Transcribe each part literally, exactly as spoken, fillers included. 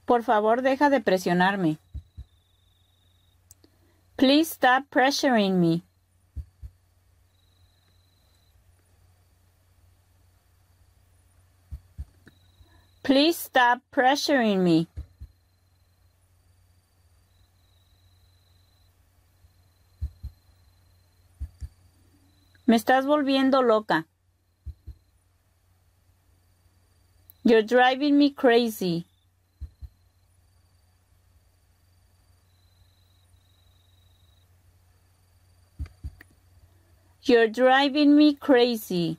Por favor, deja de presionarme. Please stop pressuring me. Please stop pressuring me. Me estás volviendo loca. You're driving me crazy. You're driving me crazy.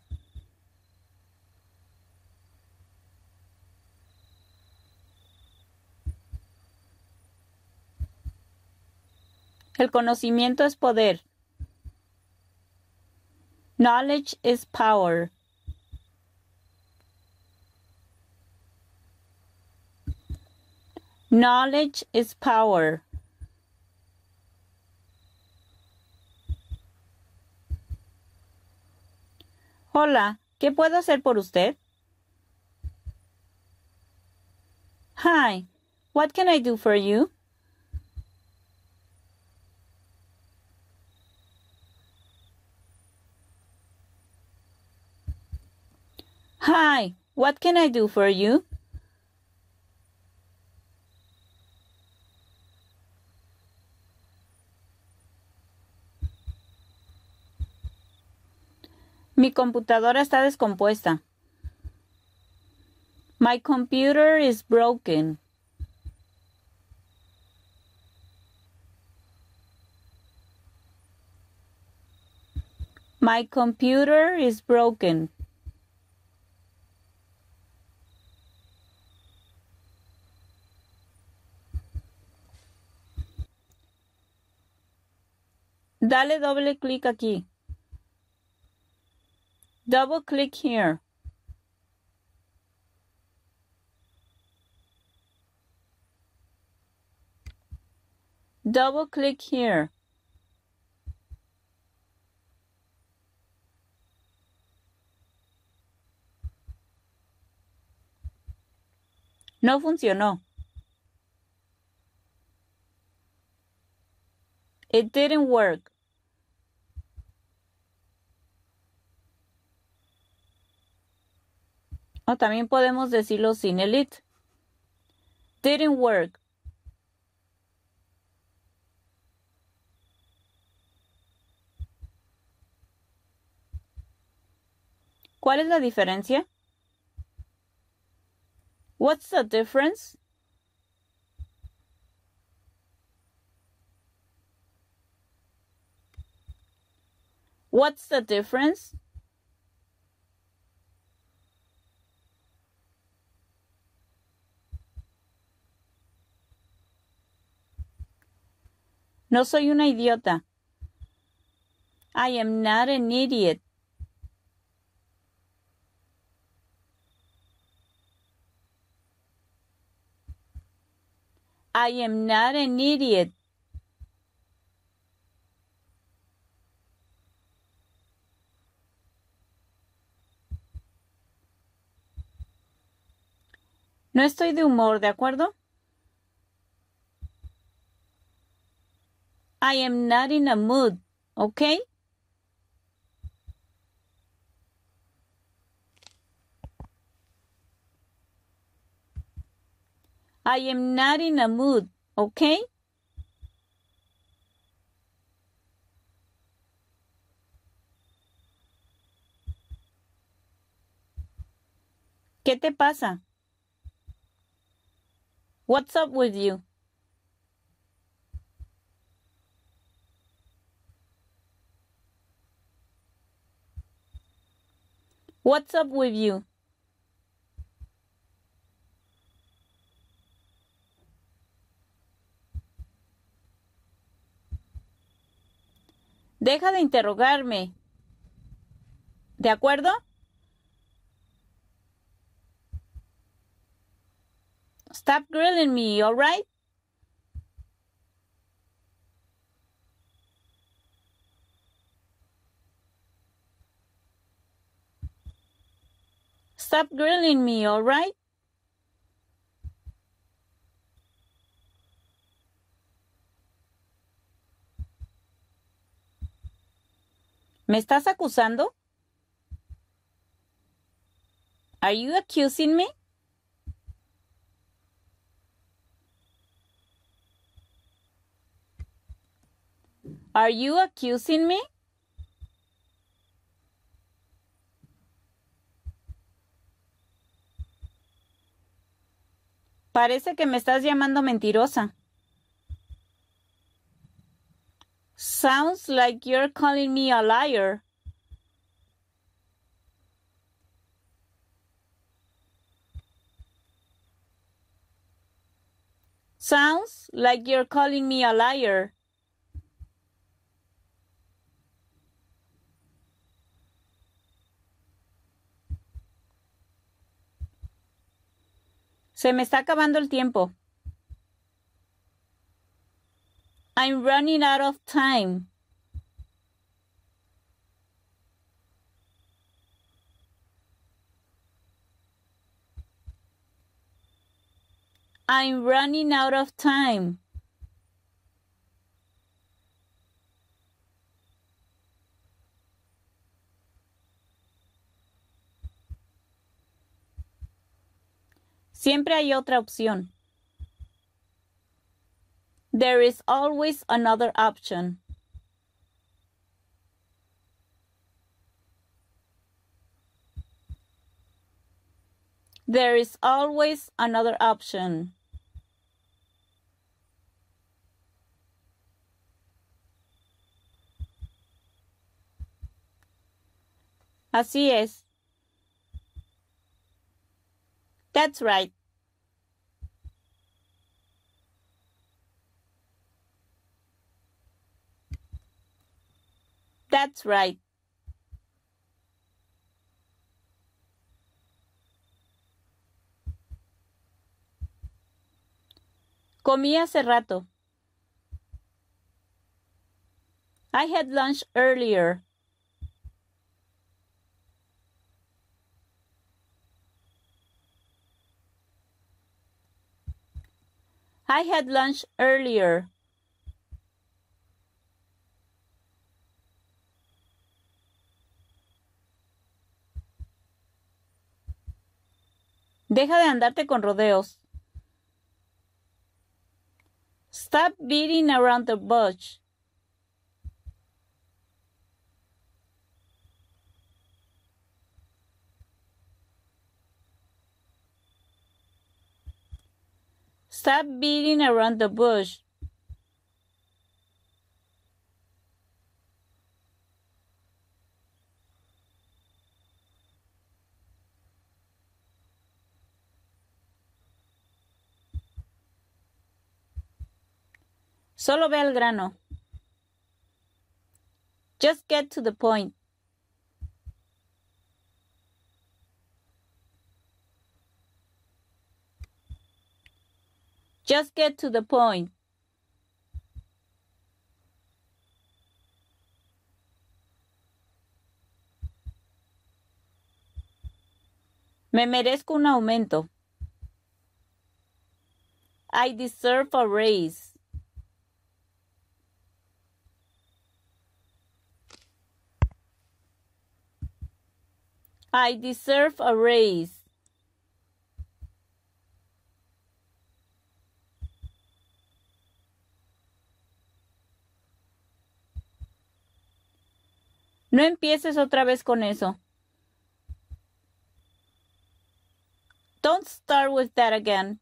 El conocimiento es poder. Knowledge is power. Knowledge is power. Hola, ¿qué puedo hacer por usted? Hi, what can I do for you? Hi, what can I do for you? Mi computadora está descompuesta. My computer is broken. My computer is broken. Dale doble clic aquí. Double click here. Double click here. No funcionó. It didn't work. O también podemos decirlo sin el it. Didn't work. ¿Cuál es la diferencia? What's the difference? What's the difference? No soy una idiota. I am not an idiot. I am not an idiot. No estoy de humor, ¿de acuerdo? I am not in a mood, ¿ok? I am not in a mood, ¿ok? ¿Qué te pasa? What's up with you? What's up with you? Deja de interrogarme. ¿De acuerdo? Stop grilling me, all right? Stop grilling me, all right? ¿Me estás acusando? Are you accusing me? Are you accusing me? Parece que me estás llamando mentirosa. Sounds like you're calling me a liar. Sounds like you're calling me a liar. Se me está acabando el tiempo. I'm running out of time. I'm running out of time. Siempre hay otra opción. There is always another option. There is always another option. Así es. That's right. That's right. Comí hace rato. I had lunch earlier. I had lunch earlier. Deja de andarte con rodeos. Stop beating around the bush. Stop beating around the bush. Solo ve al grano. Just get to the point. Just get to the point. Me merezco un aumento. I deserve a raise. I deserve a raise. No empieces otra vez con eso. Don't start with that again.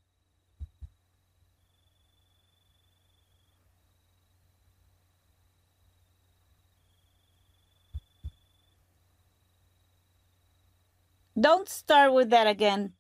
Don't start with that again.